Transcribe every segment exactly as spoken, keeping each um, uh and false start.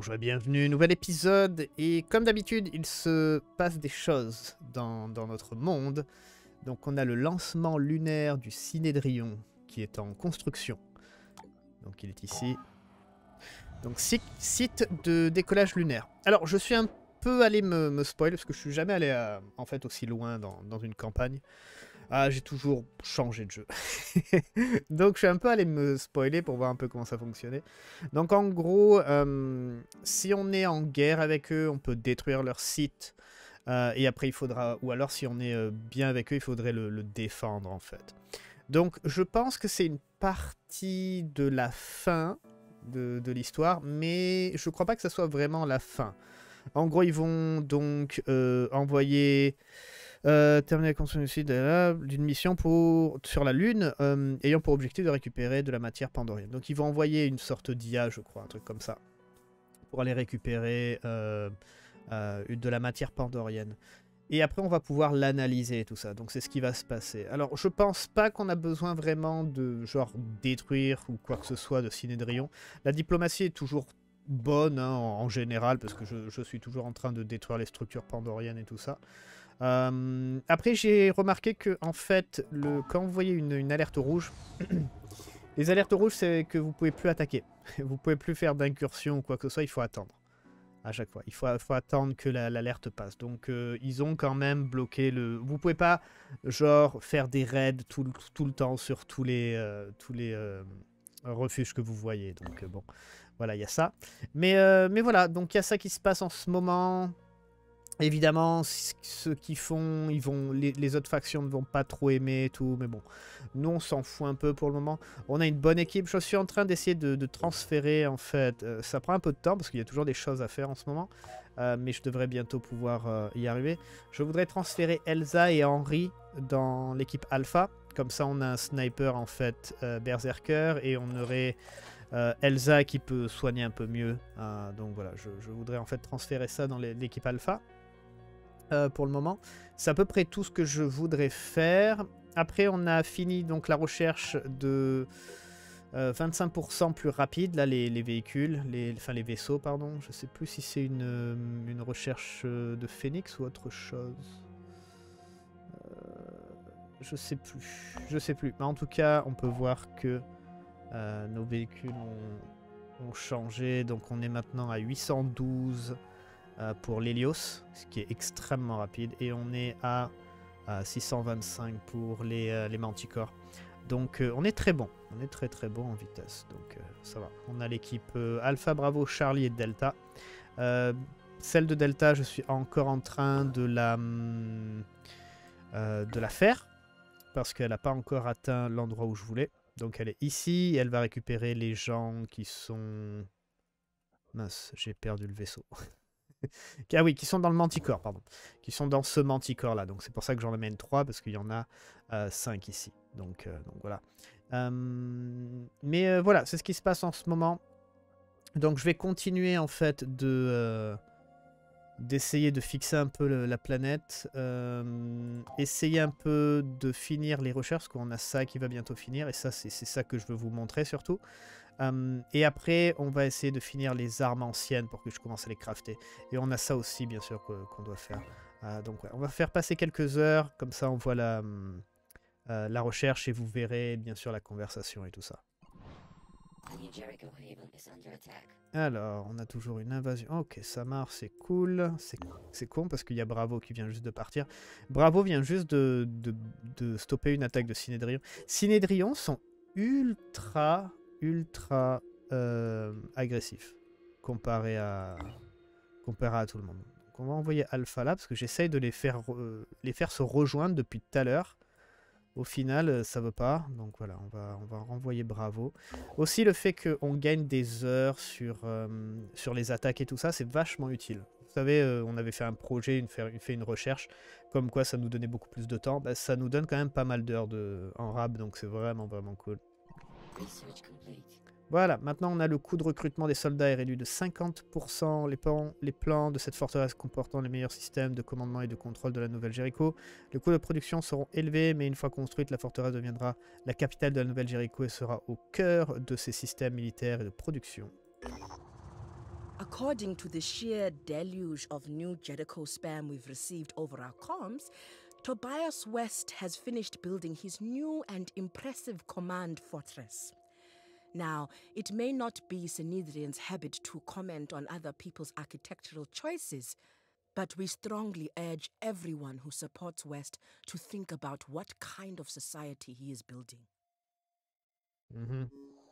Bonjour et bienvenue, nouvel épisode, et comme d'habitude, il se passe des choses dans, dans notre monde. Donc on a le lancement lunaire du Cinédrion qui est en construction. Donc il est ici. Donc site, site de décollage lunaire. Alors je suis un peu allé me, me spoiler parce que je suis jamais allé à, en fait aussi loin dans, dans une campagne. Ah, j'ai toujours changé de jeu. Donc je suis un peu allé me spoiler pour voir un peu comment ça fonctionnait. Donc en gros, euh, si on est en guerre avec eux, on peut détruire leur site. Euh, et après il faudra, ou alors si on est euh, bien avec eux, il faudrait le, le défendre en fait. Donc je pense que c'est une partie de la fin de, de l'histoire, mais je crois pas que ça soit vraiment la fin. En gros, ils vont donc euh, envoyer... Euh, terminer la construction d'une mission pour, sur la Lune, euh, ayant pour objectif de récupérer de la matière pandorienne. Donc ils vont envoyer une sorte d'I A, je crois, un truc comme ça, pour aller récupérer euh, euh, de la matière pandorienne. Et après, on va pouvoir l'analyser et tout ça. Donc c'est ce qui va se passer. Alors, je pense pas qu'on a besoin vraiment de, genre, détruire ou quoi que ce soit de Cinédrion. La diplomatie est toujours bonne, hein, en, en général, parce que je, je suis toujours en train de détruire les structures pandoriennes et tout ça. Euh, après, j'ai remarqué que, en fait, le, quand vous voyez une, une alerte rouge, les alertes rouges, c'est que vous pouvez plus attaquer. Vous pouvez plus faire d'incursion ou quoi que ce soit, il faut attendre. À chaque fois, il faut, faut attendre que l'alerte la, passe. Donc, euh, ils ont quand même bloqué le... Vous pouvez pas, genre, faire des raids tout, tout le temps sur tous les, euh, tous les euh, refuges que vous voyez. Donc, euh, bon, voilà, il y a ça. Mais, euh, mais voilà, donc il y a ça qui se passe en ce moment. Évidemment, ceux qui font, ils vont, les, les autres factions ne vont pas trop aimer et tout, mais bon, nous on s'en fout un peu pour le moment. On a une bonne équipe, je suis en train d'essayer de, de transférer en fait, euh, ça prend un peu de temps parce qu'il y a toujours des choses à faire en ce moment, euh, mais je devrais bientôt pouvoir euh, y arriver. Je voudrais transférer Elsa et Henry dans l'équipe Alpha, comme ça on a un sniper en fait euh, berserker et on aurait... Euh, Elsa qui peut soigner un peu mieux, euh, donc voilà, je, je voudrais en fait transférer ça dans l'équipe Alpha. Euh, pour le moment. C'est à peu près tout ce que je voudrais faire. Après, on a fini donc la recherche de euh, vingt-cinq pour cent plus rapide, là, les, les véhicules, les, enfin les vaisseaux, pardon. Je sais plus si c'est une, une recherche de Phoenix ou autre chose. Euh, je sais plus. Je sais plus. Mais en tout cas, on peut voir que euh, nos véhicules ont, ont changé. Donc, on est maintenant à huit cent douze. Euh, pour l'Hélios, ce qui est extrêmement rapide, et on est à, à six cent vingt-cinq pour les, euh, les Manticores. Donc euh, on est très bon, on est très très bon en vitesse, donc euh, ça va. On a l'équipe euh, Alpha, Bravo, Charlie et Delta. Euh, celle de Delta, je suis encore en train de la, euh, de la faire, parce qu'elle n'a pas encore atteint l'endroit où je voulais. Donc elle est ici, et elle va récupérer les gens qui sont... Mince, j'ai perdu le vaisseau. Ah oui, qui sont dans le Manticore, pardon. Qui sont dans ce Manticore là. Donc c'est pour ça que j'en amène trois, parce qu'il y en a euh, cinq ici. Donc, euh, donc voilà. Euh, mais euh, voilà, c'est ce qui se passe en ce moment. Donc je vais continuer en fait de euh, d'essayer de fixer un peu le, la planète. Euh, essayer un peu de finir les recherches, parce qu'on a ça qui va bientôt finir. Et ça, c'est ça que je veux vous montrer surtout. Um, et après, on va essayer de finir les armes anciennes pour que je commence à les crafter. Et on a ça aussi, bien sûr, qu'on qu'on doit faire. Uh, donc, ouais, on va faire passer quelques heures. Comme ça, on voit la, euh, la recherche et vous verrez, bien sûr, la conversation et tout ça. Alors, on a toujours une invasion. Ok, ça marche, c'est cool. C'est con parce qu'il y a Bravo qui vient juste de partir. Bravo vient juste de, de, de stopper une attaque de Cinédrion. Cinédrion sont ultra... ultra euh, agressif comparé à comparé à tout le monde. Donc on va envoyer Alpha là parce que j'essaye de les faire euh, les faire se rejoindre depuis tout à l'heure. Au final, ça veut pas. Donc voilà, on va on va renvoyer Bravo. Aussi le fait qu'on gagne des heures sur euh, sur les attaques et tout ça, c'est vachement utile. Vous savez, euh, on avait fait un projet, une, fait une recherche, comme quoi ça nous donnait beaucoup plus de temps. Bah, ça nous donne quand même pas mal d'heures de en rab, donc c'est vraiment vraiment cool. Voilà, maintenant on a le coût de recrutement des soldats est réduit de cinquante pour cent. Les plans, les plans de cette forteresse comportant les meilleurs systèmes de commandement et de contrôle de la nouvelle Jéricho. Les coûts de production seront élevés, mais une fois construite, la forteresse deviendra la capitale de la nouvelle Jéricho et sera au cœur de ses systèmes militaires et de production. According to the sheer deluge of new Jericho spam we've received over our comms, Tobias West has finished building his new and impressive command fortress. Now, it may not be Synedrian's habit to comment on other people's architectural choices, but we strongly urge everyone who supports West to think about what kind of society he is building. Mm-hmm.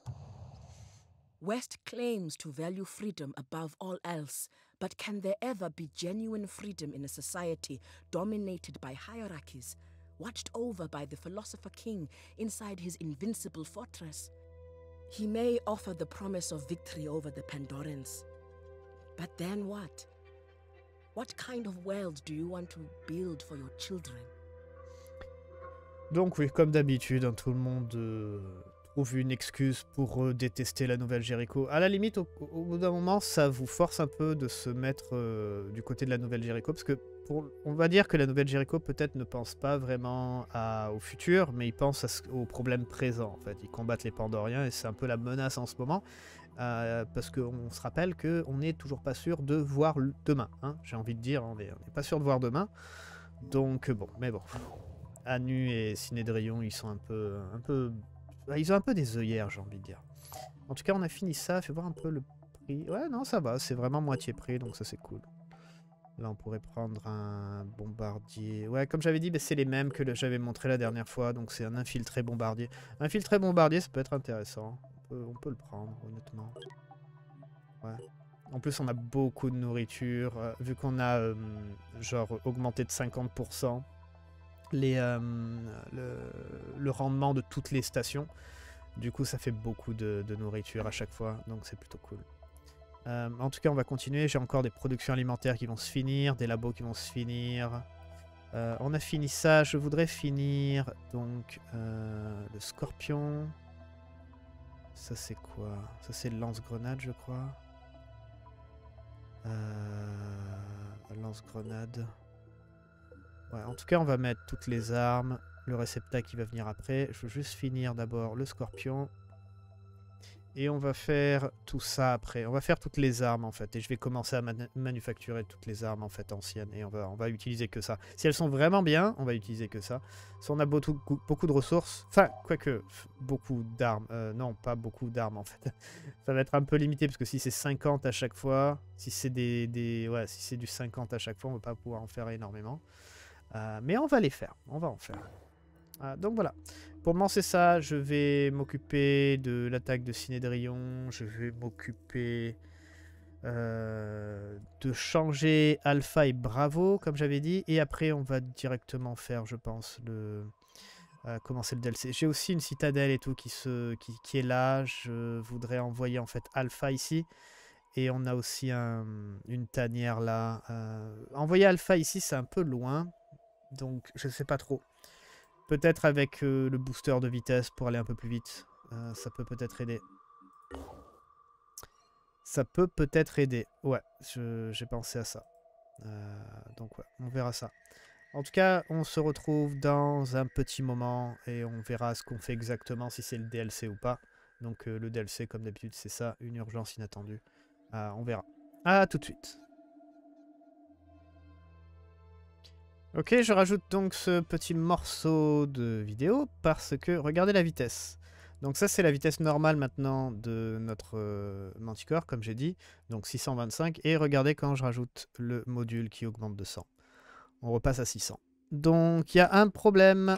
West claims to value freedom above all else, but can there ever be genuine freedom in a society dominated by hierarchies, watched over by the philosopher king inside his invincible fortress? He may offer the promise of victory over the Pandorans, but then what? What kind of world do you want to build for your children? Donc oui, comme d'habitude, hein, tout le monde euh, trouve une excuse pour euh, détester la nouvelle Jericho. À la limite, au, au bout d'un moment, ça vous force un peu de se mettre euh, du côté de la nouvelle Jericho, parce que pour, on va dire que la nouvelle Jericho peut-être ne pense pas vraiment à, au futur, mais ils pensent à ce, aux problèmes présents. En fait, ils combattent les Pandoriens et c'est un peu la menace en ce moment. Euh, parce qu'on se rappelle qu'on n'est toujours pas sûr de voir demain. Hein, j'ai envie de dire, on n'est pas sûr de voir demain. Donc bon, mais bon. Anu et Synedrion, ils sont un peu, un peu... Ils ont un peu des œillères, j'ai envie de dire. En tout cas, on a fini ça. Fais voir un peu le prix. Ouais, non, ça va. C'est vraiment moitié prix, donc ça, c'est cool. Là, on pourrait prendre un bombardier. Ouais, comme j'avais dit, bah, c'est les mêmes que j'avais montré la dernière fois. Donc, c'est un infiltré bombardier. Un infiltré bombardier, ça peut être intéressant. On peut, on peut le prendre, honnêtement. Ouais. En plus, on a beaucoup de nourriture. Euh, vu qu'on a, euh, genre, augmenté de cinquante pour cent les, euh, le, le rendement de toutes les stations. Du coup, ça fait beaucoup de, de nourriture à chaque fois. Donc, c'est plutôt cool. Euh, en tout cas, on va continuer. J'ai encore des productions alimentaires qui vont se finir, des labos qui vont se finir. Euh, on a fini ça. Je voudrais finir donc euh, le scorpion. Ça, c'est quoi? Ça, c'est le lance-grenade, je crois. Euh, lance-grenade. Ouais, en tout cas, on va mettre toutes les armes. Le réceptacle qui va venir après. Je veux juste finir d'abord le scorpion. Et on va faire tout ça après. On va faire toutes les armes en fait. Et je vais commencer à man manufacturer toutes les armes en fait anciennes. Et on va, on va utiliser que ça. Si elles sont vraiment bien, on va utiliser que ça. Si on a beaucoup, beaucoup de ressources. Enfin, quoique, beaucoup d'armes. Euh, non, pas beaucoup d'armes en fait. Ça va être un peu limité parce que si c'est cinquante à chaque fois. Si c'est des, des, ouais, si c'est du cinquante à chaque fois, on va pas pouvoir en faire énormément. Euh, mais on va les faire. On va en faire. Ah, donc voilà. Pour moi, c'est ça. Je vais m'occuper de l'attaque de Synedrion. Je vais m'occuper euh, de changer Alpha et Bravo, comme j'avais dit. Et après, on va directement faire, je pense, le euh, commencer le D L C. J'ai aussi une citadelle et tout qui, se, qui, qui est là. Je voudrais envoyer en fait Alpha ici. Et on a aussi un, une tanière là. Euh, envoyer Alpha ici, c'est un peu loin. Donc, je ne sais pas trop. Peut-être avec euh, le booster de vitesse pour aller un peu plus vite. Euh, ça peut peut-être aider. Ça peut peut-être aider. Ouais, j'ai pensé à ça. Euh, donc ouais, on verra ça. En tout cas, on se retrouve dans un petit moment et on verra ce qu'on fait exactement, si c'est le D L C ou pas. Donc euh, le D L C, comme d'habitude, c'est ça, une urgence inattendue. Euh, on verra. À tout de suite. Ok, je rajoute donc ce petit morceau de vidéo parce que regardez la vitesse. Donc ça c'est la vitesse normale maintenant de notre euh, Manticore comme j'ai dit, donc six cent vingt-cinq et regardez quand je rajoute le module qui augmente de cent. On repasse à six cents. Donc il y a un problème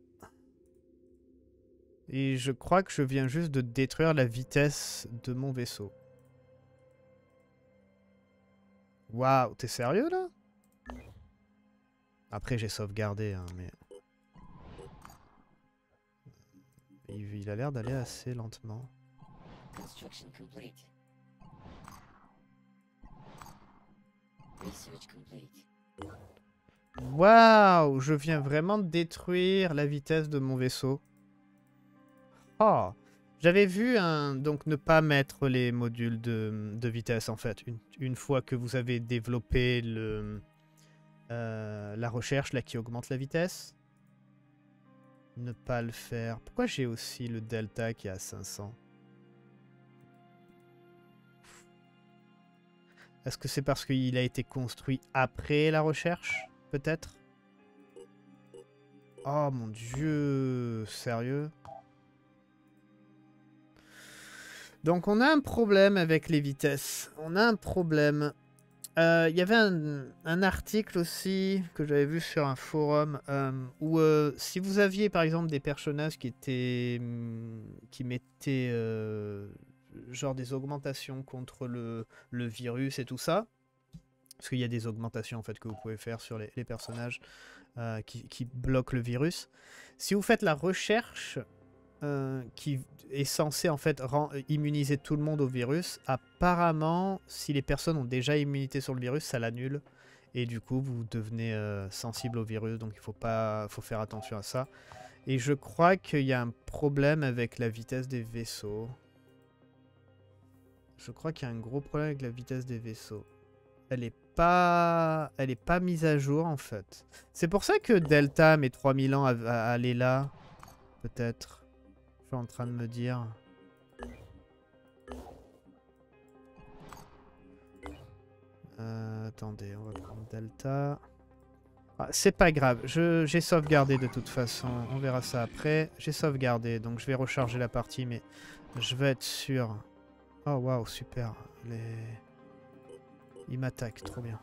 et je crois que je viens juste de détruire la vitesse de mon vaisseau. Waouh, t'es sérieux là? Après j'ai sauvegardé hein, mais... Il, il a l'air d'aller assez lentement. Construction complete. Research complete. Waouh, je viens vraiment de détruire la vitesse de mon vaisseau. Oh, j'avais vu un, donc ne pas mettre les modules de, de vitesse en fait. Une, une fois que vous avez développé le, euh, la recherche là qui augmente la vitesse. Ne pas le faire. Pourquoi j'ai aussi le delta qui est à cinq cents? Est-ce que c'est parce qu'il a été construit après la recherche? Peut-être? Oh mon dieu, sérieux? Donc on a un problème avec les vitesses. On a un problème. Il euh, y avait un, un article aussi que j'avais vu sur un forum euh, où euh, si vous aviez par exemple des personnages qui étaient qui mettaient euh, genre des augmentations contre le, le virus et tout ça, parce qu'il y a des augmentations en fait que vous pouvez faire sur les, les personnages euh, qui, qui bloquent le virus. Si vous faites la recherche euh, qui est censée en fait rend, immuniser tout le monde au virus, apparemment si les personnes ont déjà immunité sur le virus, ça l'annule et du coup vous devenez euh, sensible au virus, donc il faut pas, faut faire attention à ça. Et je crois qu'il y a un problème avec la vitesse des vaisseaux. Je crois qu'il y a un gros problème avec la vitesse des vaisseaux. Elle est pas, elle est pas mise à jour en fait. C'est pour ça que Delta met trois mille ans à, à aller là, peut-être. Je suis en train de me dire. Euh, attendez, on va prendre Delta. Ah, c'est pas grave, j'ai sauvegardé de toute façon. On verra ça après. J'ai sauvegardé, donc je vais recharger la partie, mais je vais être sûr. Oh waouh, super. Les... Il m'attaque, trop bien.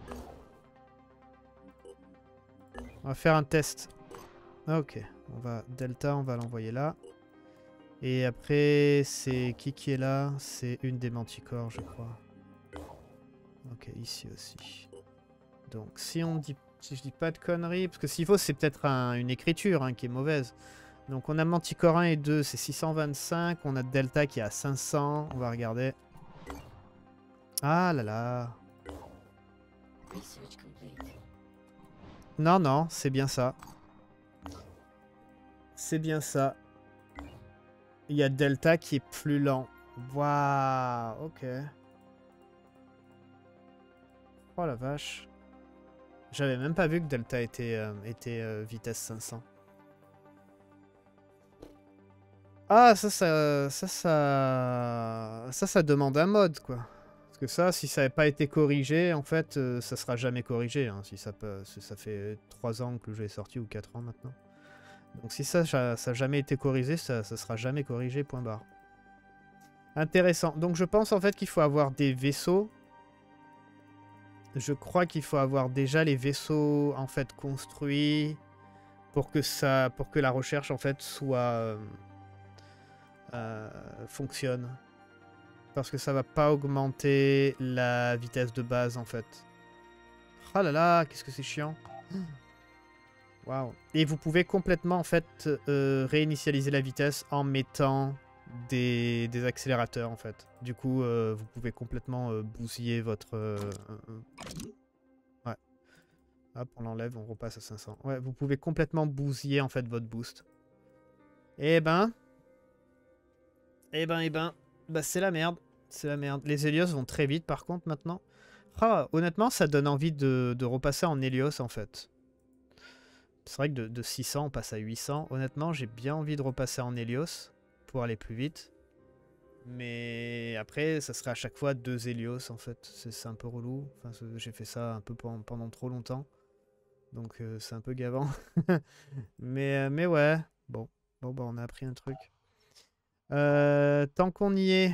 On va faire un test. Ok, on va Delta, on va l'envoyer là. Et après, c'est qui qui est là? C'est une des manticores, je crois. Ok, ici aussi. Donc, si on dit, si je dis pas de conneries, parce que s'il faut, c'est peut-être un, une écriture hein, qui est mauvaise. Donc, on a manticore un et deux, c'est six cent vingt-cinq. On a Delta qui est à cinq cents. On va regarder. Ah là là. Non, non, c'est bien ça. C'est bien ça. Il y a Delta qui est plus lent. Waouh, ok. Oh la vache. J'avais même pas vu que Delta était, euh, était euh, vitesse cinq cents. Ah, ça, ça, ça, ça, ça, ça demande un mode, quoi. Parce que ça, si ça n'avait pas été corrigé, en fait, euh, ça sera jamais corrigé. Hein, si ça, peut, ça fait trois ans que le jeu est sorti, ou quatre ans maintenant. Donc si ça, ça n'a jamais été corrigé, ça ne sera jamais corrigé, point barre. Intéressant. Donc je pense en fait qu'il faut avoir des vaisseaux. Je crois qu'il faut avoir déjà les vaisseaux en fait construits pour que ça, pour que la recherche en fait soit euh, euh, fonctionne. Parce que ça va pas augmenter la vitesse de base en fait. Oh là là, qu'est-ce que c'est chiant. Waouh. Et vous pouvez complètement en fait euh, réinitialiser la vitesse en mettant des, des accélérateurs en fait. Du coup, euh, vous pouvez complètement euh, bousiller votre... Euh, euh, ouais. Hop, on l'enlève, on repasse à cinq cents. Ouais, vous pouvez complètement bousiller en fait votre boost. Eh ben... Eh ben, eh ben... Bah c'est la merde. C'est la merde. Les Helios vont très vite par contre maintenant. Ah, honnêtement, ça donne envie de, de repasser en Helios en fait. C'est vrai que de, de six cents, on passe à huit cents. Honnêtement, j'ai bien envie de repasser en Helios pour aller plus vite. Mais après, ça serait à chaque fois deux Helios, en fait. C'est un peu relou. Enfin, j'ai fait ça un peu pendant, pendant trop longtemps. Donc, euh, c'est un peu gavant. mais, mais ouais. Bon, bon bah, on a appris un truc. Euh, tant qu'on y est...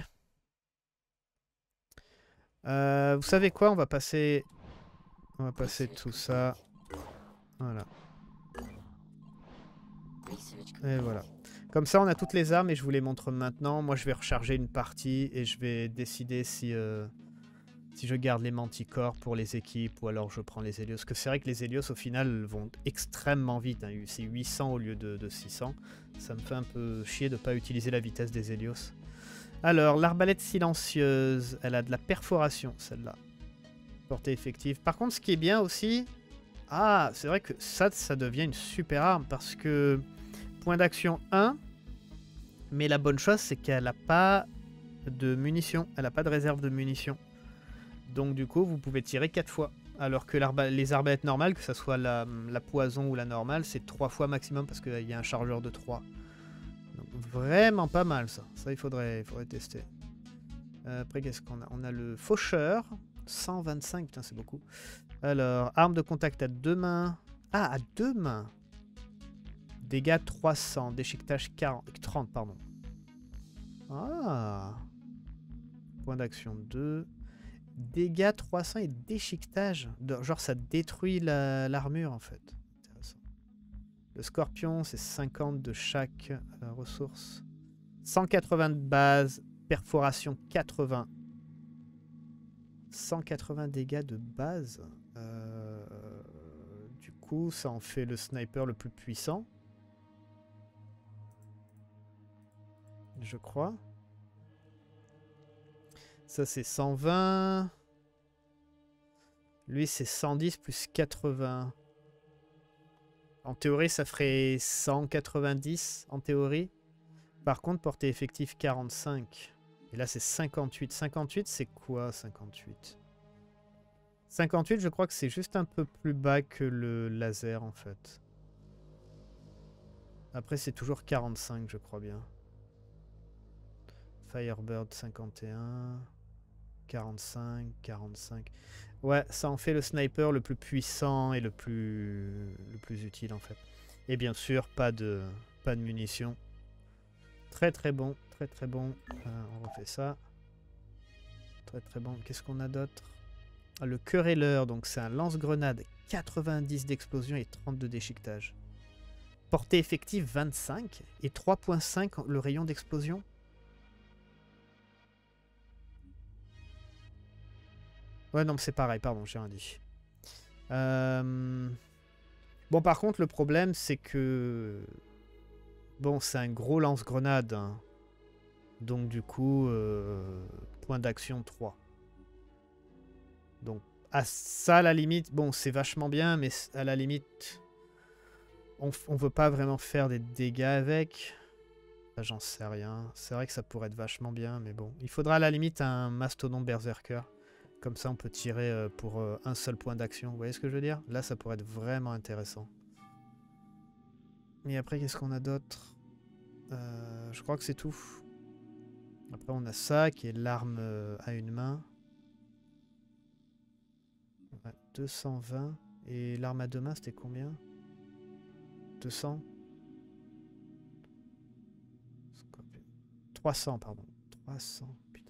Euh, vous savez quoi? On va passer... On va passer tout ça. Voilà. Et voilà. Comme ça, on a toutes les armes et je vous les montre maintenant. Moi, je vais recharger une partie et je vais décider si, euh, si je garde les manticores pour les équipes ou alors je prends les Helios. Parce que c'est vrai que les Helios, au final, vont extrêmement vite. Hein. C'est huit cents au lieu de, de six cents. Ça me fait un peu chier de ne pas utiliser la vitesse des Helios. Alors, l'arbalète silencieuse, elle a de la perforation, celle-là. Portée effective. Par contre, ce qui est bien aussi... Ah, c'est vrai que ça, ça devient une super arme parce que... Point d'action un, mais la bonne chose c'est qu'elle n'a pas de munitions, elle n'a pas de réserve de munitions. Donc du coup vous pouvez tirer quatre fois. Alors que les arbalètes normales, que ce soit la, la poison ou la normale, c'est trois fois maximum parce qu'il y a un chargeur de trois. Donc vraiment pas mal ça. Ça il faudrait, il faudrait tester. Euh, après qu'est-ce qu'on a? On a le faucheur cent vingt-cinq, putain, c'est beaucoup. Alors, arme de contact à deux mains. Ah, à deux mains. Dégâts trois cents, déchiquetage quarante, trente, pardon. Ah. Point d'action deux. Dégâts trois cents et déchiquetage. Genre, ça détruit l'armure, la, en fait. Intéressant. Le scorpion, c'est cinquante de chaque euh, ressource. cent quatre-vingts de base. Perforation quatre-vingts. cent quatre-vingts dégâts de base. Euh, du coup, ça en fait le sniper le plus puissant. Je crois. Ça, c'est cent vingt. Lui, c'est cent dix plus quatre-vingts. En théorie, ça ferait cent quatre-vingt-dix, en théorie. Par contre, portée effective quarante-cinq. Et là, c'est cinquante-huit. cinquante-huit, c'est quoi, cinquante-huit? cinquante-huit, je crois que c'est juste un peu plus bas que le laser, en fait. Après, c'est toujours quarante-cinq, je crois bien. Firebird, cinquante et un. quarante-cinq, quarante-cinq. Ouais, ça en fait le sniper le plus puissant et le plus, le plus utile, en fait. Et bien sûr, pas de, pas de munitions. Très très bon, très très bon. Euh, on refait ça. Très très bon. Qu'est-ce qu'on a d'autre? Ah, le querelleur, donc c'est un lance-grenade. quatre-vingt-dix d'explosion et trente de déchiquetage. Portée effective vingt-cinq et trois virgule cinq le rayon d'explosion. Ouais, non, c'est pareil, pardon, j'ai rien dit. Euh... Bon, par contre, le problème, c'est que... Bon, c'est un gros lance-grenade. Hein. Donc, du coup, euh... point d'action trois. Donc, à ça, à la limite, bon, c'est vachement bien, mais à la limite, on ne veut pas vraiment faire des dégâts avec. J'en sais rien. C'est vrai que ça pourrait être vachement bien, mais bon. Il faudra à la limite un mastodonte berserker. Comme ça, on peut tirer euh, pour euh, un seul point d'action. Vous voyez ce que je veux dire? Là, ça pourrait être vraiment intéressant. Et après, qu'est-ce qu'on a d'autre? euh, Je crois que c'est tout. Après, on a ça, qui est l'arme euh, à une main. Ouais, deux cent vingt. Et l'arme à deux mains, c'était combien? deux cents? trois cents, pardon. trois cents, putain.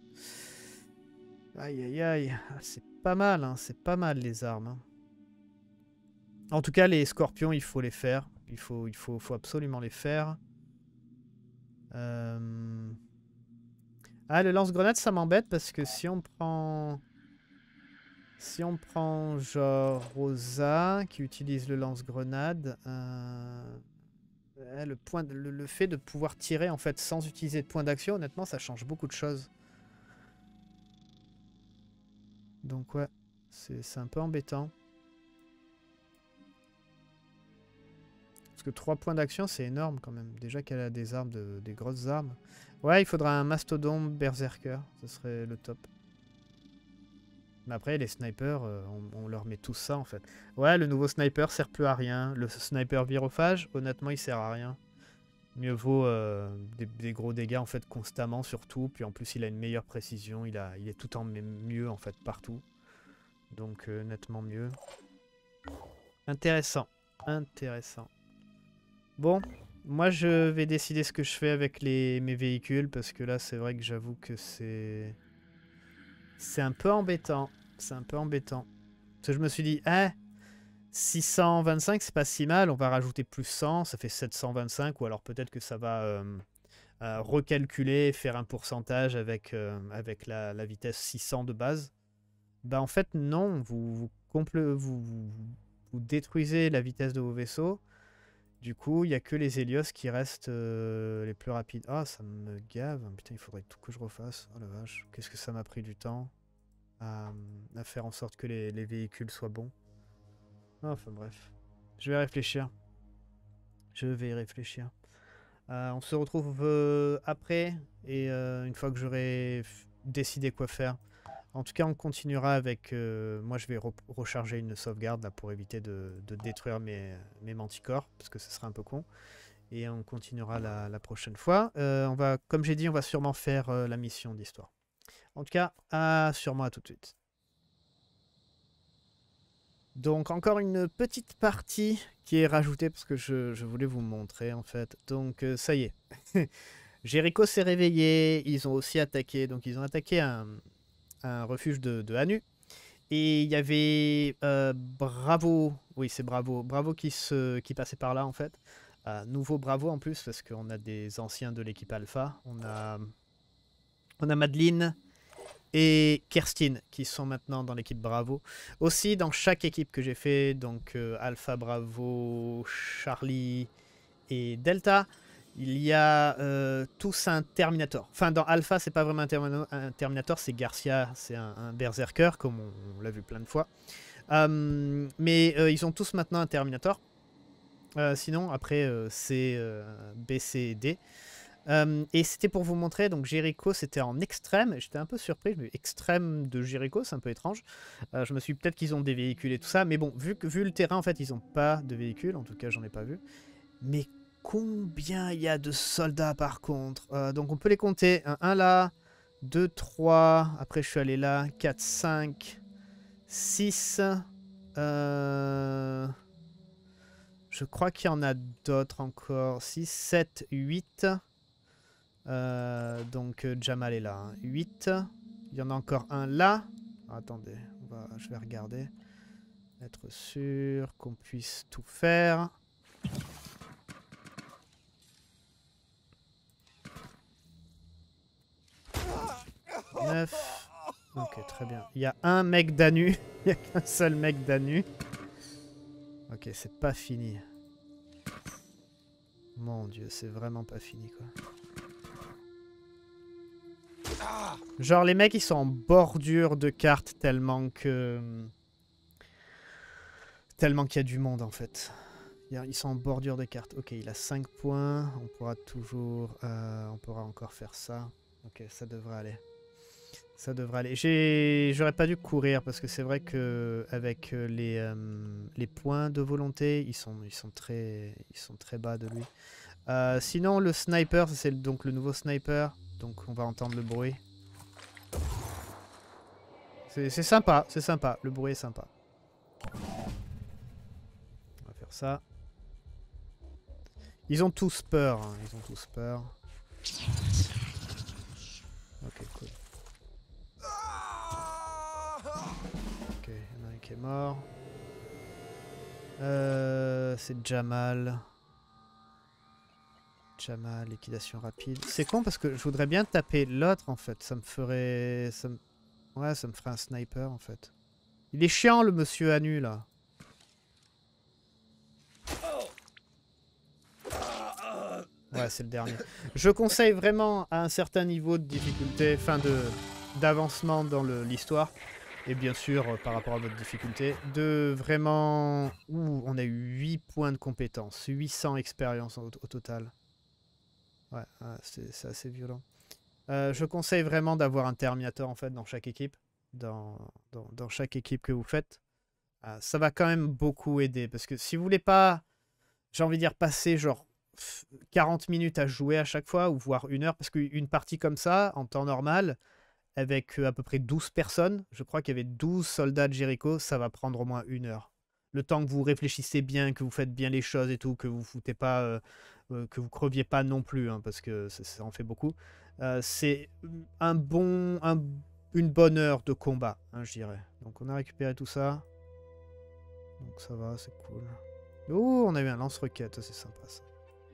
Aïe, aïe, aïe. Ah, c'est pas mal, hein. C'est pas mal, les armes. Hein. En tout cas, les scorpions, il faut les faire. Il faut, il faut, faut absolument les faire. Euh... Ah, le lance-grenade, ça m'embête parce que si on prend... Si on prend genre Rosa, qui utilise le lance-grenade, euh... le, point de, le, le fait de pouvoir tirer en fait sans utiliser de point d'action, honnêtement, ça change beaucoup de choses. Donc ouais, c'est un peu embêtant. Parce que trois points d'action, c'est énorme quand même. Déjà qu'elle a des armes, de, des grosses armes. Ouais, il faudra un mastodonte berserker. Ce serait le top. Mais après, les snipers, euh, on, on leur met tout ça en fait. Ouais, le nouveau sniper sert plus à rien. Le sniper virophage, honnêtement, il sert à rien. Mieux vaut euh, des, des gros dégâts en fait constamment surtout. Puis en plus, il a une meilleure précision. Il, a, il est tout en mieux en fait partout. Donc euh, nettement mieux. Intéressant. Intéressant. Bon, moi je vais décider ce que je fais avec les, mes véhicules. Parce que là, c'est vrai que j'avoue que c'est... C'est un peu embêtant. C'est un peu embêtant. Parce que je me suis dit, hein, six cent vingt-cinq, c'est pas si mal. On va rajouter plus cent, ça fait sept cent vingt-cinq. Ou alors peut-être que ça va euh, euh, recalculer, faire un pourcentage avec, euh, avec la, la vitesse six cents de base. Bah en fait, non. Vous, vous, vous, vous, vous détruisez la vitesse de vos vaisseaux. Du coup, il n'y a que les Hélios qui restent euh, les plus rapides. Ah, ça me gave. Putain, il faudrait tout que je refasse. Oh la vache. Qu'est-ce que ça m'a pris du temps à, à faire en sorte que les, les véhicules soient bons. Enfin bref. Je vais réfléchir. Je vais y réfléchir. Euh, on se retrouve euh, après. Et euh, une fois que j'aurai décidé quoi faire. En tout cas, on continuera avec... Euh, moi, je vais re recharger une sauvegarde là, pour éviter de, de détruire mes, mes manticores, parce que ce serait un peu con. Et on continuera la, la prochaine fois. Euh, on va, comme j'ai dit, on va sûrement faire euh, la mission d'histoire. En tout cas, à, sûrement à tout de suite. Donc encore une petite partie qui est rajoutée parce que je, je voulais vous montrer en fait. Donc euh, ça y est. Jericho s'est réveillé, ils ont aussi attaqué. Donc ils ont attaqué un, un refuge de, de Anu. Et il y avait euh, Bravo, oui c'est Bravo, Bravo qui, se, qui passait par là en fait. Euh, nouveau Bravo en plus parce qu'on a des anciens de l'équipe Alpha. On a, on a Madeline et Kerstin qui sont maintenant dans l'équipe Bravo. Aussi dans chaque équipe que j'ai fait, donc euh, Alpha, Bravo, Charlie et Delta, il y a euh, tous un Terminator. Enfin dans Alpha c'est pas vraiment un, termi un Terminator, c'est Garcia, c'est un, un Berserker comme on, on l'a vu plein de fois. Euh, mais euh, ils ont tous maintenant un Terminator. Euh, sinon après euh, c'est euh, B, C et D. Euh, et c'était pour vous montrer, donc Jericho c'était en extrême, j'étais un peu surpris, mais extrême de Jericho, c'est un peu étrange. Euh, je me suis dit peut-être qu'ils ont des véhicules et tout ça, mais bon, vu, que, vu le terrain en fait ils n'ont pas de véhicules, en tout cas j'en ai pas vu. Mais combien il y a de soldats par contre, euh, donc on peut les compter, un, un là, deux, trois, après je suis allé là, quatre, cinq, six, euh... je crois qu'il y en a d'autres encore, six, sept, huit... Euh, donc euh, Jamal est là, hein. huit. Il y en a encore un là. Ah, attendez, on va, je vais regarder. Être sûr qu'on puisse tout faire. neuf. Ok, très bien. Il y a un mec d'Anu. Il n'y a qu'un seul mec d'Anu. Ok, c'est pas fini. Mon Dieu, c'est vraiment pas fini, quoi. Genre les mecs ils sont en bordure de carte tellement que... Tellement qu'il y a du monde en fait. Ils sont en bordure de carte. Ok, il a cinq points. On pourra toujours... Euh, on pourra encore faire ça. Ok, ça devrait aller. Ça devrait aller. J'aurais pas dû courir parce que c'est vrai que avec les, euh, les points de volonté, ils sont, ils sont, très, ils sont très bas de lui. Euh, sinon le sniper, c'est donc le nouveau sniper. Donc on va entendre le bruit. C'est sympa, c'est sympa. Le bruit est sympa. On va faire ça. Ils ont tous peur. Hein. Ils ont tous peur. Ok, cool. Ok, il y en a un qui est mort. Euh, c'est Jamal. Jamal, liquidation rapide. C'est con parce que je voudrais bien taper l'autre en fait. Ça me ferait... Ça me... Ouais, ça me ferait un sniper en fait. Il est chiant le monsieur Anu là. Ouais, c'est le dernier. Je conseille vraiment à un certain niveau de difficulté, enfin de d'avancement dans l'histoire, et bien sûr euh, par rapport à votre difficulté, de vraiment... Ouh, on a eu huit points de compétence, huit cents expériences au, au total. Ouais, ouais c'est assez violent. Euh, je conseille vraiment d'avoir un Terminator en fait dans chaque équipe, dans, dans, dans chaque équipe que vous faites. Euh, ça va quand même beaucoup aider, parce que si vous voulez pas, j'ai envie de dire, passer genre quarante minutes à jouer à chaque fois, ou voire une heure, parce qu'une partie comme ça, en temps normal, avec à peu près douze personnes, je crois qu'il y avait douze soldats de Jericho, ça va prendre au moins une heure. Le temps que vous réfléchissez bien, que vous faites bien les choses et tout, que vous foutez pas, euh, euh, que vous creviez pas non plus, hein, parce que ça, ça en fait beaucoup. Euh, c'est un bon, un, une bonne heure de combat, hein, je dirais. Donc on a récupéré tout ça. Donc ça va, c'est cool. Oh, on a eu un lance-roquette, c'est sympa ça.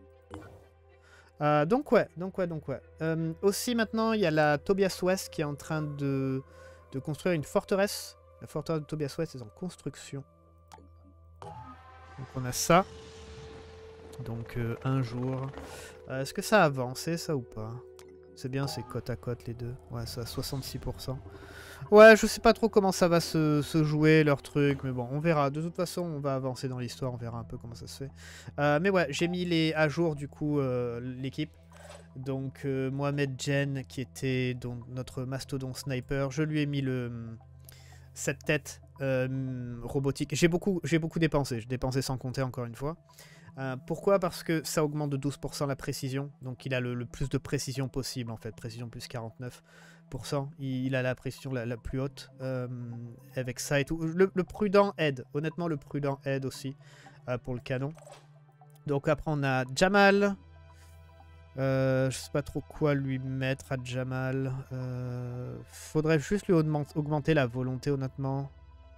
Euh, donc ouais, donc ouais, donc ouais. Euh, aussi maintenant, il y a la Tobias West qui est en train de, de construire une forteresse. La forteresse de Tobias West est en construction. Donc on a ça. Donc euh, un jour. Euh, Est-ce que ça a avancé ça ou pas? C'est bien, c'est côte à côte les deux. Ouais, ça a soixante-six pour cent. Ouais, je sais pas trop comment ça va se, se jouer, leur truc, mais bon, on verra. De toute façon, on va avancer dans l'histoire, on verra un peu comment ça se fait. Euh, mais ouais, j'ai mis les, à jour, du coup, euh, l'équipe. Donc, euh, Mohamed Jen, qui était donc, notre mastodon sniper, je lui ai mis le cette tête euh, robotique. J'ai beaucoup, j'ai beaucoup dépensé, j'ai dépensé sans compter, encore une fois. Euh, pourquoi? Parce que ça augmente de douze pour cent la précision. Donc il a le, le plus de précision possible en fait. Précision plus quarante-neuf. pour cent. Il, il a la pression la, la plus haute euh, avec ça et tout. Le, le prudent aide. Honnêtement, le prudent aide aussi euh, pour le canon. Donc après, on a Jamal. Euh, je sais pas trop quoi lui mettre à Jamal. Euh, faudrait juste lui augmenter la volonté, honnêtement.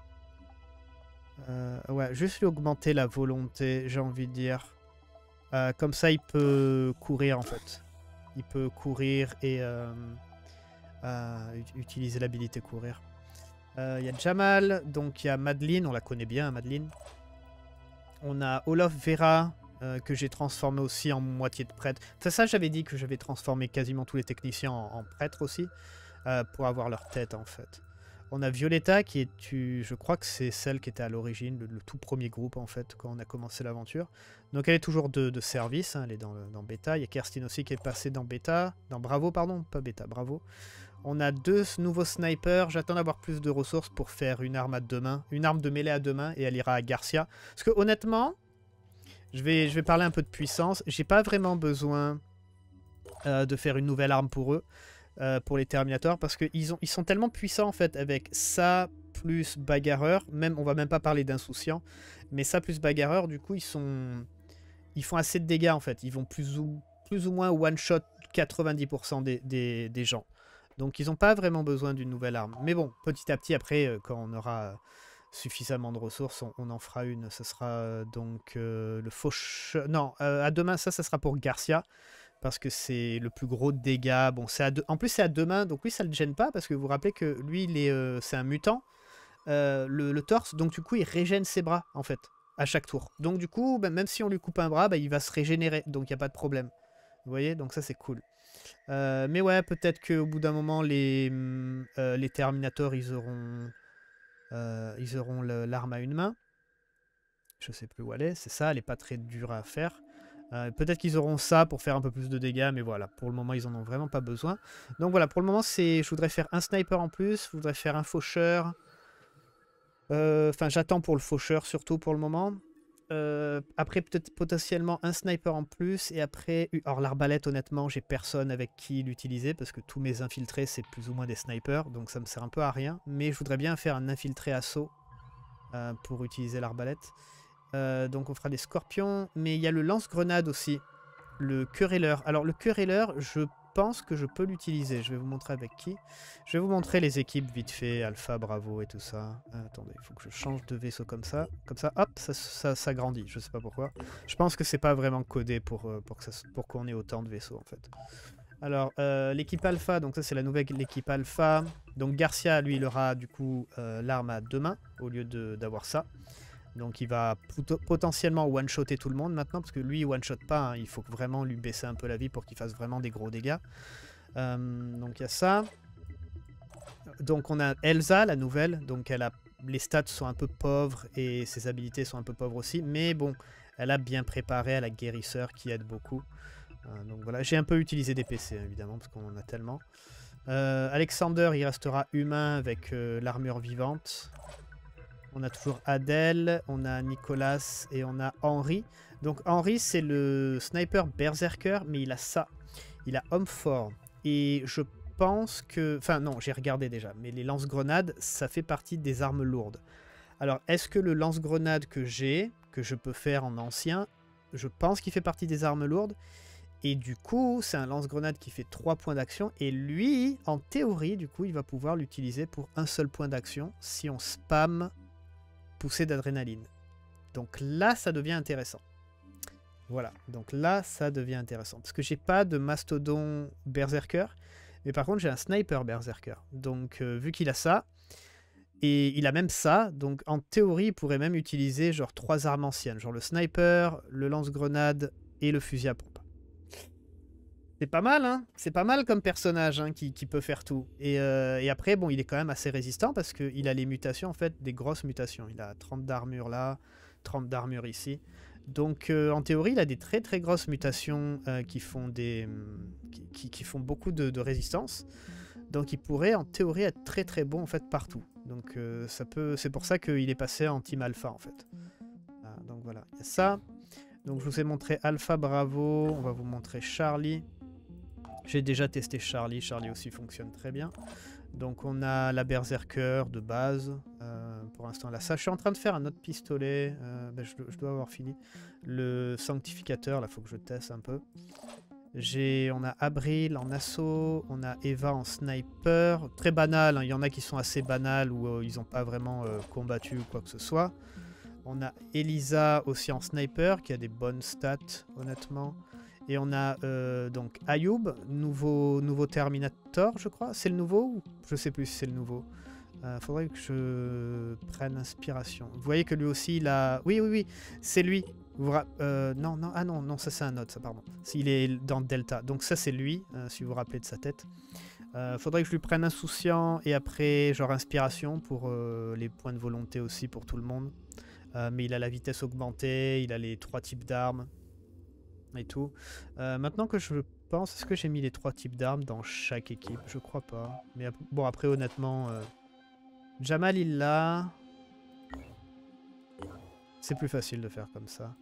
Euh, ouais, juste lui augmenter la volonté, j'ai envie de dire. Euh, comme ça, il peut courir, en fait. Il peut courir et euh, euh, utiliser l'habilité courir. Il euh, y a Jamal, donc il y a Madeline, on la connaît bien, hein, Madeline. On a Olof Vera, euh, que j'ai transformé aussi en moitié de prêtre. Enfin, ça, j'avais dit que j'avais transformé quasiment tous les techniciens en, en prêtres aussi, euh, pour avoir leur tête, en fait. On a Violetta, qui est, tu, je crois que c'est celle qui était à l'origine, le, le tout premier groupe, en fait, quand on a commencé l'aventure. Donc elle est toujours de, de service, hein, elle est dans, le, dans Beta. Il y a Kerstin aussi qui est passée dans Beta, dans Bravo, pardon, pas Beta, Bravo. On a deux nouveaux snipers. J'attends d'avoir plus de ressources pour faire une arme à deux mains, une arme de mêlée à deux mains, et elle ira à Garcia. Parce que honnêtement, je vais, je vais parler un peu de puissance. J'ai pas vraiment besoin euh, de faire une nouvelle arme pour eux. Euh, pour les Terminators, parce qu'ils ils sont tellement puissants en fait avec ça plus bagarreur, même on va même pas parler d'insouciant, mais ça plus bagarreur, du coup ils sont ils font assez de dégâts en fait, ils vont plus ou, plus ou moins one shot quatre-vingt-dix pour cent des, des, des gens, donc ils n'ont pas vraiment besoin d'une nouvelle arme, mais bon, petit à petit après euh, quand on aura suffisamment de ressources, on, on en fera une, ce sera euh, donc euh, le faucheur, non, euh, à demain ça, ça sera pour Garcia, parce que c'est le plus gros dégât. Bon, c'est à deux... En plus, c'est à deux mains, donc lui, ça ne le gêne pas, parce que vous vous rappelez que lui, il est, euh, c'est un mutant, euh, le, le torse, donc du coup, il régène ses bras, en fait, à chaque tour. Donc du coup, bah, même si on lui coupe un bras, bah, il va se régénérer, donc il n'y a pas de problème. Vous voyez, donc ça, c'est cool. Euh, mais ouais, peut-être qu'au bout d'un moment, les, euh, les Terminators, ils auront, euh, ils auront l'arme à une main. Je sais plus où elle est, c'est ça, elle n'est pas très dure à faire. Euh, Peut-être qu'ils auront ça pour faire un peu plus de dégâts, mais voilà, pour le moment, ils en ont vraiment pas besoin. Donc voilà, pour le moment, c'est, je voudrais faire un sniper en plus, je voudrais faire un faucheur. Enfin, euh, j'attends pour le faucheur, surtout pour le moment. Euh, après, peut-être potentiellement un sniper en plus, et après... Alors, l'arbalète, honnêtement, j'ai personne avec qui l'utiliser, parce que tous mes infiltrés, c'est plus ou moins des snipers, donc ça me sert un peu à rien. Mais je voudrais bien faire un infiltré assaut euh, pour utiliser l'arbalète. Euh, donc on fera des scorpions, mais il y a le lance-grenade aussi, le querelleur. Alors le querelleur, je pense que je peux l'utiliser. Je vais vous montrer avec qui. Je vais vous montrer les équipes vite fait, Alpha, Bravo et tout ça. Euh, attendez, il faut que je change de vaisseau comme ça. Comme ça, hop, ça, ça, ça grandit. Je sais pas pourquoi. Je pense que c'est pas vraiment codé pour, pour, que ça, pour qu'on ait autant de vaisseaux en fait. Alors, euh, l'équipe Alpha, donc ça c'est la nouvelle équipe Alpha. Donc Garcia, lui, il aura du coup euh, l'arme à deux mains au lieu d'avoir ça. Donc il va potentiellement one-shotter tout le monde maintenant, parce que lui il one-shot pas, hein. Il faut vraiment lui baisser un peu la vie pour qu'il fasse vraiment des gros dégâts. Euh, donc il y a ça. Donc on a Elsa, la nouvelle, donc elle a, les stats sont un peu pauvres et ses habilités sont un peu pauvres aussi, mais bon, elle a bien préparé, elle a guérisseur qui aide beaucoup. Euh, donc voilà, j'ai un peu utilisé des P C évidemment, parce qu'on en a tellement. Euh, Alexander, il restera humain avec euh, l'armure vivante. On a toujours Adèle, on a Nicolas et on a Henri. Donc Henri, c'est le sniper berserker, mais il a ça. Il a homme fort. Et je pense que... Enfin non, j'ai regardé déjà. Mais les lance-grenades, ça fait partie des armes lourdes. Alors, est-ce que le lance-grenade que j'ai, que je peux faire en ancien, je pense qu'il fait partie des armes lourdes. Et du coup, c'est un lance-grenade qui fait trois points d'action. Et lui, en théorie, du coup, il va pouvoir l'utiliser pour un seul point d'action si on spam... poussée d'adrénaline. Donc là, ça devient intéressant. Voilà, donc là, ça devient intéressant. Parce que j'ai pas de mastodon berserker, mais par contre, j'ai un sniper berserker. Donc, euh, vu qu'il a ça, et il a même ça, donc en théorie, il pourrait même utiliser genre trois armes anciennes. Genre le sniper, le lance-grenade et le fusil à pompe. C'est pas mal, hein. C'est pas mal comme personnage hein, qui, qui peut faire tout. Et, euh, et après, bon, il est quand même assez résistant parce qu'il a les mutations, en fait, des grosses mutations. Il a trente d'armure là, trente d'armure ici. Donc, euh, en théorie, il a des très très grosses mutations euh, qui, font des, qui, qui, qui font beaucoup de, de résistance. Donc, il pourrait, en théorie, être très très bon, en fait, partout. Donc, euh, ça peut... c'est pour ça qu'il est passé en team alpha, en fait. Ah, donc, voilà, il y a ça. Donc, je vous ai montré Alpha, Bravo. On va vous montrer Charlie. J'ai déjà testé Charlie, Charlie aussi fonctionne très bien. Donc on a la Berserker de base, euh, pour l'instant là. Ça, je suis en train de faire un autre pistolet, euh, ben, je, je dois avoir fini. Le Sanctificateur, là faut que je teste un peu. J'ai, on a Abril en assaut, on a Eva en sniper, très banal, hein. Il y en a qui sont assez banales où euh, ils n'ont pas vraiment euh, combattu ou quoi que ce soit. On a Elisa aussi en sniper qui a des bonnes stats honnêtement. Et on a euh, donc Ayoub, nouveau, nouveau Terminator je crois, c'est le nouveau ou je sais plus si c'est le nouveau. Euh, faudrait que je prenne inspiration. Vous voyez que lui aussi il a... Oui oui oui, c'est lui. Vous ra... euh, non, non, ah non, non, ça c'est un autre, ça, pardon. Il est dans Delta. Donc ça c'est lui, euh, si vous vous rappelez de sa tête. Euh, faudrait que je lui prenne insouciant et après genre inspiration pour euh, les points de volonté aussi pour tout le monde. Euh, mais il a la vitesse augmentée, il a les trois types d'armes et tout. Euh, maintenant que je pense, est-ce que j'ai mis les trois types d'armes dans chaque équipe? Je crois pas. Mais ap bon après honnêtement, euh, Jamal il l'a. C'est plus facile de faire comme ça.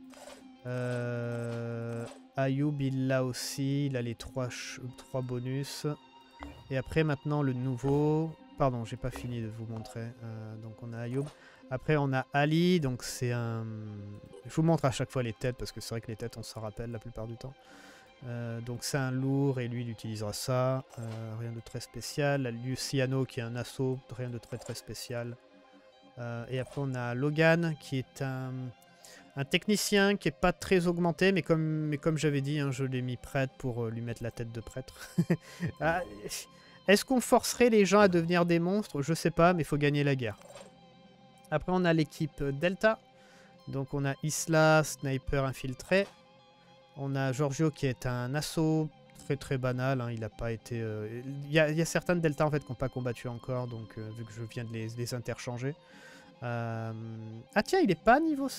Euh, Ayoub il l'a aussi, il a les trois, trois bonus. Et après maintenant le nouveau... Pardon, j'ai pas fini de vous montrer. Euh, donc on a Ayoub. Après on a Ali, donc c'est un... Je vous montre à chaque fois les têtes parce que c'est vrai que les têtes on s'en rappelle la plupart du temps. Euh, donc c'est un lourd et lui il utilisera ça. Euh, rien de très spécial. Luciano qui est un assaut, rien de très très spécial. Euh, et après on a Logan qui est un, un technicien qui est pas très augmenté mais comme, mais comme j'avais dit hein, je l'ai mis prêtre pour euh, lui mettre la tête de prêtre. Ah, est-ce qu'on forcerait les gens à devenir des monstres? Je sais pas mais il faut gagner la guerre. Après on a l'équipe Delta, donc on a Isla, sniper infiltré. On a Giorgio qui est un assaut très très banal, hein. Il n'a pas été... Il euh... y, y a certaines Delta en fait qui n'ont pas combattu encore, donc euh, vu que je viens de les, les interchanger. Euh... Ah tiens, il est pas niveau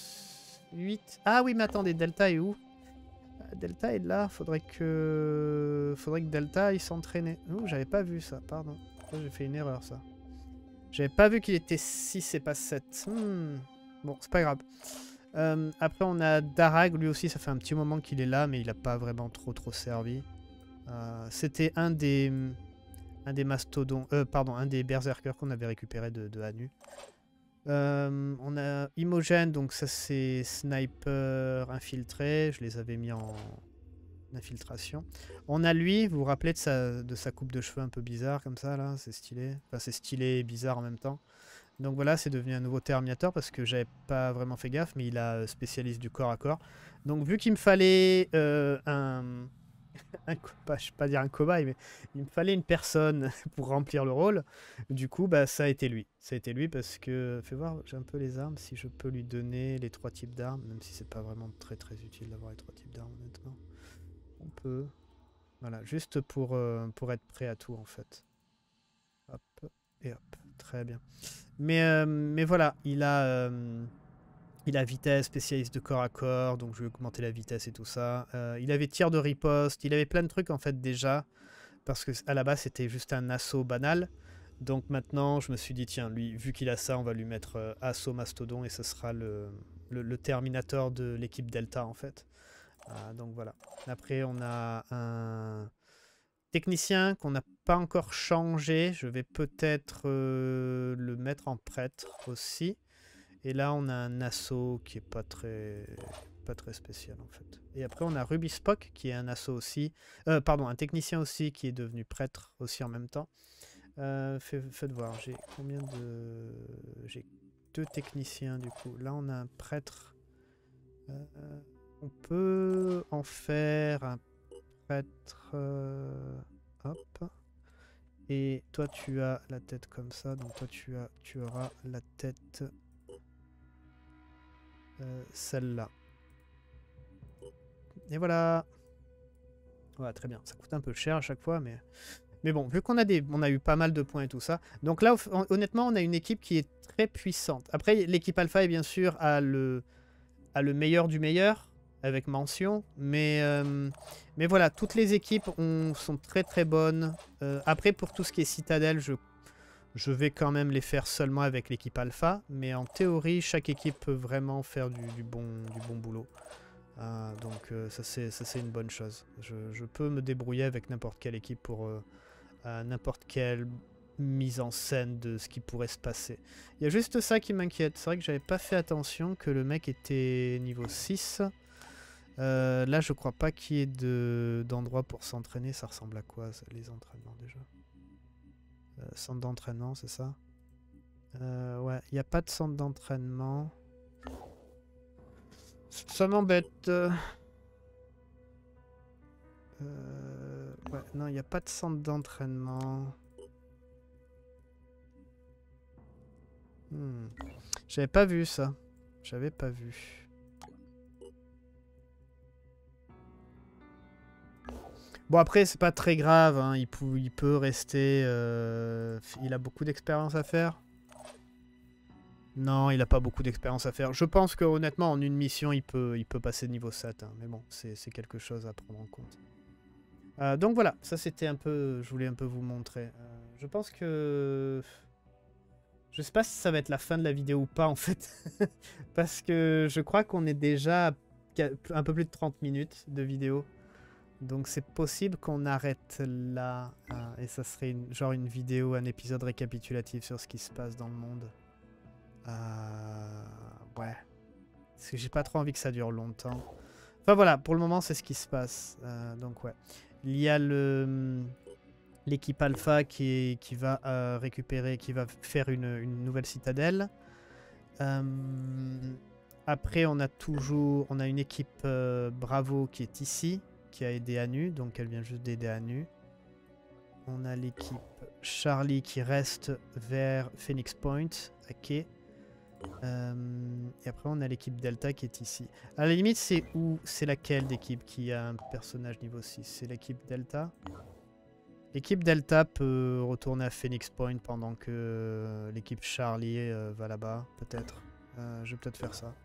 huit. Ah oui, mais attendez, Delta est où? Delta est là, faudrait que... Faudrait que Delta il s'entraînait. Ouh, j'avais pas vu ça, pardon. J'ai fait une erreur ça. J'avais pas vu qu'il était six et pas sept. Hmm. Bon, c'est pas grave. Euh, après on a Darag, lui aussi ça fait un petit moment qu'il est là mais il n'a pas vraiment trop trop servi. Euh, C'était un des un des mastodons, euh, pardon, un des berserkers qu'on avait récupéré de, de Hanu. Euh, on a Imogen, donc ça c'est sniper infiltré, je les avais mis en infiltration. On a lui, vous vous rappelez de sa, de sa coupe de cheveux un peu bizarre comme ça là, c'est stylé. Enfin c'est stylé et bizarre en même temps. Donc voilà, c'est devenu un nouveau Terminator parce que j'avais pas vraiment fait gaffe, mais il a spécialiste du corps à corps. Donc vu qu'il me fallait euh, un, un... Pas, je vais pas dire un cobaye, mais il me fallait une personne pour remplir le rôle. Du coup, bah, ça a été lui. Ça a été lui parce que... Fais voir, j'ai un peu les armes, si je peux lui donner les trois types d'armes, même si c'est pas vraiment très très utile d'avoir les trois types d'armes honnêtement. On peut... Voilà, juste pour, euh, pour être prêt à tout en fait. Hop, et hop, très bien. Mais, euh, mais voilà, il a, euh, il a vitesse, spécialiste de corps à corps, donc je vais augmenter la vitesse et tout ça. Euh, il avait tir de riposte, il avait plein de trucs en fait déjà, parce que à la base c'était juste un assaut banal. Donc maintenant je me suis dit tiens, lui, vu qu'il a ça, on va lui mettre euh, assaut mastodon et ce sera le, le, le Terminator de l'équipe Delta en fait. Euh, donc voilà. Après on a un... technicien qu'on n'a pas encore changé, je vais peut-être euh, le mettre en prêtre aussi. Et là on a un assaut qui est pas très pas très spécial en fait. Et après on a Ruby Spock qui est un assaut aussi, euh, pardon un technicien aussi qui est devenu prêtre aussi en même temps. Euh, fait, faites voir, j'ai combien de... J'ai deux techniciens du coup. Là on a un prêtre. Euh, on peut en faire un prêtre... Euh... Hop. Et toi tu as la tête comme ça, donc toi tu as tu auras la tête euh, celle-là. Et voilà. Voilà, très bien. Ça coûte un peu cher à chaque fois, mais mais bon, vu qu'on a des on a eu pas mal de points et tout ça. Donc là honnêtement, on a une équipe qui est très puissante. Après l'équipe Alpha est bien sûr a le a le meilleur du meilleur. Avec mention, mais, euh, mais voilà, toutes les équipes ont, sont très très bonnes. Euh, après, pour tout ce qui est citadelle, je, je vais quand même les faire seulement avec l'équipe alpha, mais en théorie, chaque équipe peut vraiment faire du, du, bon, du bon boulot. Euh, donc euh, ça c'est une bonne chose. Je, je peux me débrouiller avec n'importe quelle équipe pour euh, euh, n'importe quelle mise en scène de ce qui pourrait se passer. Il y a juste ça qui m'inquiète. C'est vrai que j'avais pas fait attention que le mec était niveau six. Euh, là je crois pas qu'il y ait d'endroit pour s'entraîner. Ça ressemble à quoi ça, les entraînements déjà? euh, Centre d'entraînement, c'est ça? euh, Ouais, il n'y a pas de centre d'entraînement. Ça m'embête. Euh... Euh... Ouais, non, il n'y a pas de centre d'entraînement. Hmm. J'avais pas vu ça. J'avais pas vu. Bon, après, c'est pas très grave. Hein. Il, peut, il peut rester... Euh... Il a beaucoup d'expérience à faire. Non, il a pas beaucoup d'expérience à faire. Je pense que honnêtement, en une mission, il peut, il peut passer niveau sept. Hein. Mais bon, c'est quelque chose à prendre en compte. Euh, donc voilà, ça c'était un peu... Je voulais un peu vous montrer. Euh, je pense que... Je sais pas si ça va être la fin de la vidéo ou pas en fait. Parce que je crois qu'on est déjà à un peu plus de trente minutes de vidéo. Donc c'est possible qu'on arrête là. Euh, et ça serait une, genre une vidéo, un épisode récapitulatif sur ce qui se passe dans le monde. Euh, ouais. Parce que j'ai pas trop envie que ça dure longtemps. Enfin voilà, pour le moment c'est ce qui se passe. Euh, donc ouais. Il y a le... l'équipe Alpha qui, est, qui va euh, récupérer, qui va faire une, une nouvelle citadelle. Euh, après, on a toujours, on a une équipe euh, Bravo qui est ici, qui a aidé Anu, donc elle vient juste d'aider Anu. On a l'équipe Charlie qui reste vers Phoenix Point, ok. Euh, et après, on a l'équipe Delta qui est ici. À la limite, c'est où, c'est laquelle d'équipe qui a un personnage niveau six? C'est l'équipe Delta. L'équipe Delta peut retourner à Phoenix Point pendant que euh, l'équipe Charlie euh, va là-bas, peut-être. Euh, je vais peut-être faire ça.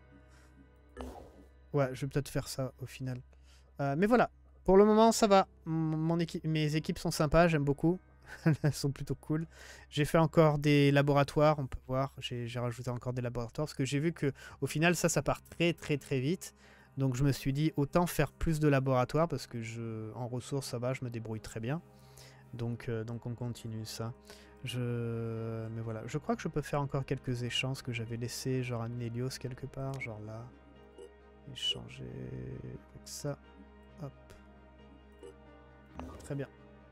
Ouais, je vais peut-être faire ça au final. Euh, mais voilà, pour le moment ça va. Mon équipe, mes équipes sont sympas, j'aime beaucoup. Elles sont plutôt cool. J'ai fait encore des laboratoires, on peut voir. J'ai rajouté encore des laboratoires parce que j'ai vu que au final ça, ça part très très très vite. Donc je me suis dit autant faire plus de laboratoires parce que je, en ressources ça va, je me débrouille très bien. Donc, euh, donc on continue ça. Je... Mais voilà, je crois que je peux faire encore quelques échanges que j'avais laissés, genre à Nélios quelque part, genre là. Échanger avec ça. Hop. Très bien.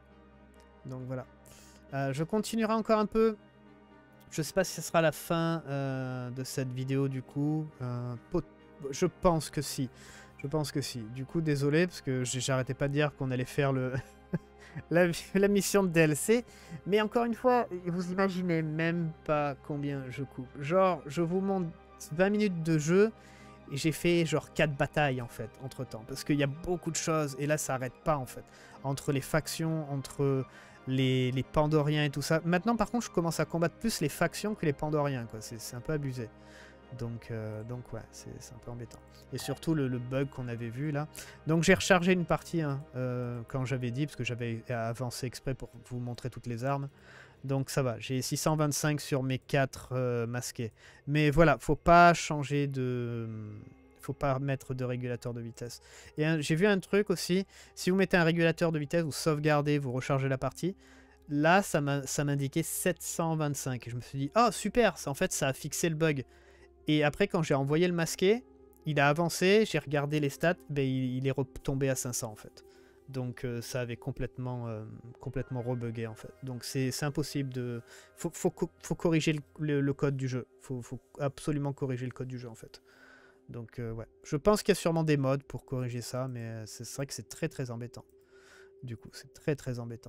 Donc voilà. Euh, je continuerai encore un peu. Je sais pas si ce sera la fin euh, de cette vidéo du coup. Euh, je pense que si. Je pense que si. Du coup, désolé, parce que j'arrêtais pas de dire qu'on allait faire le... La, la mission de D L C, mais encore une fois, vous imaginez même pas combien je coupe. Genre, je vous montre vingt minutes de jeu et j'ai fait genre quatre batailles en fait, entre temps, parce qu'il y a beaucoup de choses et là ça arrête pas en fait. Entre les factions, entre les, les Pandoriens et tout ça. Maintenant par contre, je commence à combattre plus les factions que les Pandoriens, quoi. C'est un peu abusé. Donc, euh, donc ouais, c'est un peu embêtant. Et surtout le, le bug qu'on avait vu là. Donc j'ai rechargé une partie hein, euh, quand j'avais dit, parce que j'avais avancé exprès pour vous montrer toutes les armes. Donc ça va, j'ai six cent vingt-cinq sur mes quatre euh, masqués. Mais voilà, faut pas changer de... Faut pas mettre de régulateur de vitesse. Et hein, j'ai vu un truc aussi, si vous mettez un régulateur de vitesse, vous sauvegardez, vous rechargez la partie. Là, ça m'indiquait sept cent vingt-cinq. Et je me suis dit, oh super, en fait ça a fixé le bug. Et après, quand j'ai envoyé le masqué, il a avancé, j'ai regardé les stats, ben, il, il est retombé à cinq cents en fait. Donc euh, ça avait complètement, euh, complètement rebugué en fait. Donc c'est impossible de... Faut, faut, faut corriger le, le, le code du jeu. Faut, faut absolument corriger le code du jeu en fait. Donc euh, ouais. Je pense qu'il y a sûrement des mods pour corriger ça, mais c'est vrai que c'est très très embêtant. Du coup, c'est très très embêtant.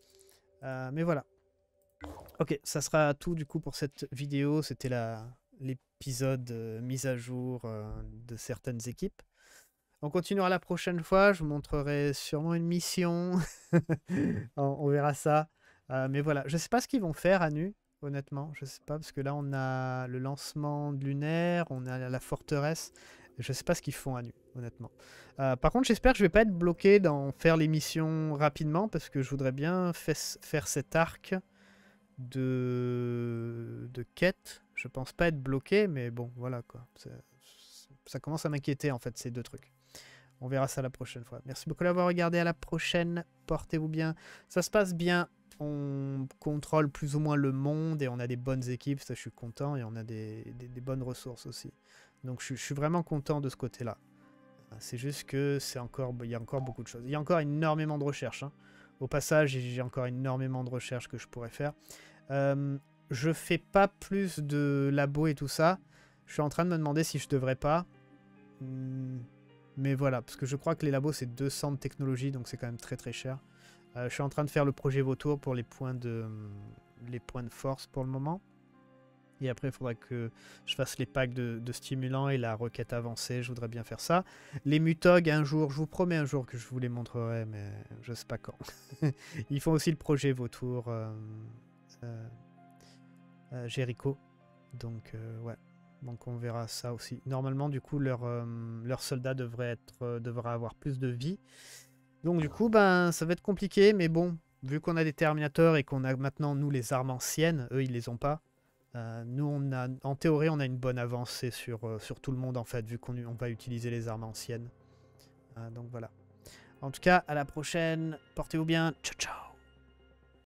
Euh, mais voilà. Ok, ça sera tout du coup pour cette vidéo. C'était la... l'épisode euh, mise à jour euh, de certaines équipes. On continuera la prochaine fois, je vous montrerai sûrement une mission, on, on verra ça. Euh, mais voilà, je sais pas ce qu'ils vont faire à nu, honnêtement, je sais pas, parce que là on a le lancement lunaire, on a la forteresse, je sais pas ce qu'ils font à nu, honnêtement. Euh, par contre, j'espère que je vais pas être bloqué dans faire les missions rapidement, parce que je voudrais bien faire cet arc de, de quête. Je pense pas être bloqué, mais bon, voilà quoi. ça commence à m'inquiéter en fait ces deux trucs. On verra ça la prochaine fois. Merci beaucoup d'avoir regardé, à la prochaine. Portez-vous bien. Ça se passe bien. On contrôle plus ou moins le monde et on a des bonnes équipes, ça je suis content, et on a des, des, des bonnes ressources aussi. Donc je, je suis vraiment content de ce côté-là. C'est juste que c'est encore, il y a encore beaucoup de choses. Il y a encore énormément de recherches. Hein. Au passage, j'ai encore énormément de recherches que je pourrais faire. Euh, je fais pas plus de labos et tout ça. Je suis en train de me demander si je devrais pas. Mais voilà, parce que je crois que les labos c'est deux cents de technologie, donc c'est quand même très très cher. Euh, je suis en train de faire le projet Vautour pour les points de, les points de force pour le moment. Et après, il faudra que je fasse les packs de, de stimulants et la requête avancée. Je voudrais bien faire ça. Les Mutog, un jour, je vous promets un jour que je vous les montrerai, mais je sais pas quand. Ils font aussi le projet Vautour euh, euh, euh, Jericho. Donc, euh, ouais. Donc, on verra ça aussi. Normalement, du coup, leur, euh, leur soldat devrait, être, euh, devrait avoir plus de vie. Donc, du coup, ben, ça va être compliqué, mais bon, vu qu'on a des Terminators et qu'on a maintenant, nous, les armes anciennes, eux, ils les ont pas. Euh, nous, on a, en théorie, on a une bonne avancée sur, euh, sur tout le monde, en fait, vu qu'on on va utiliser les armes anciennes. Euh, donc voilà. En tout cas, à la prochaine. Portez-vous bien. Ciao, ciao.